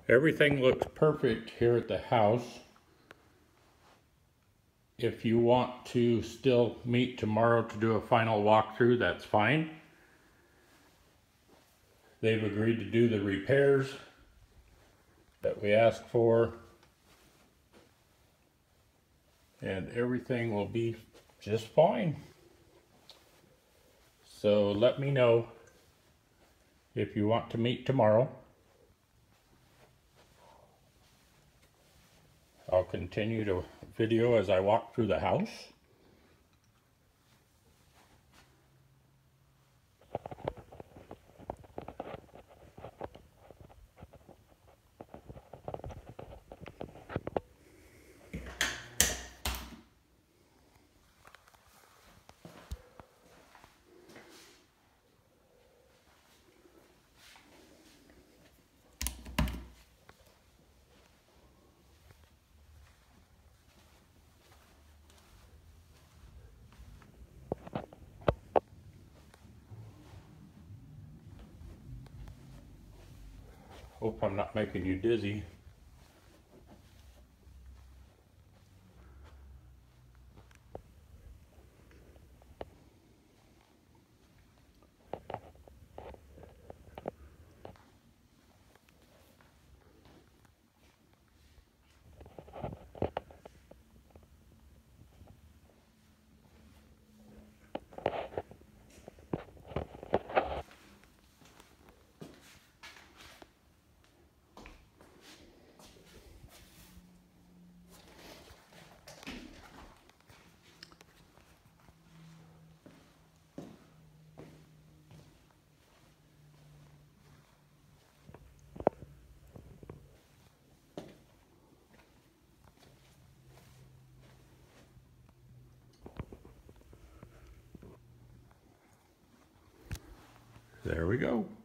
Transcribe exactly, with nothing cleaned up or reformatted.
Everything looks perfect here at the house. If you want to still meet tomorrow to do a final walkthrough, that's fine. They've agreed to do the repairs that we asked for, and everything will be just fine. So let me know if you want to meet tomorrow. I'll continue to video as I walk through the house. Hope I'm not making you dizzy. There we go.